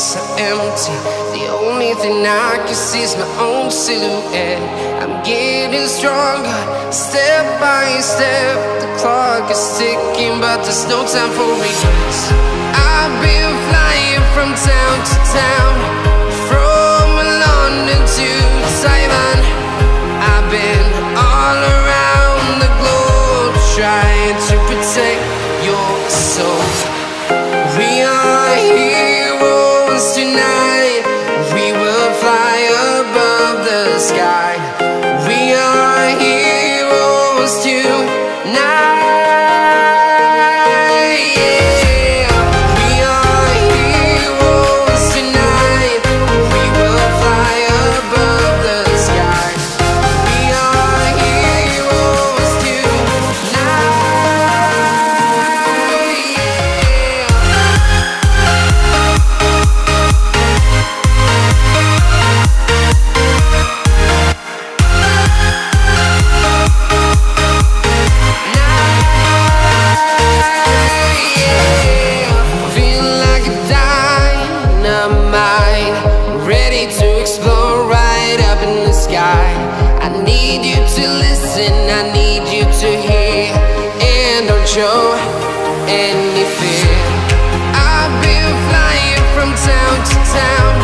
so empty. The only thing I can see is my own silhouette. I'm getting stronger, step by step. The clock is ticking, but there's no time for regrets. I've been flying from town to town, from London to Taiwan. I've been all around the globe, trying to protect your soul. We are heroes tonight. We will fly above the sky. We are heroes tonight. Yeah. We are heroes tonight. We will fly above the sky. We are heroes tonight. Ready to explore right up in the sky. I need you to listen, I need you to hear, and don't show any fear. I've been flying from town to town,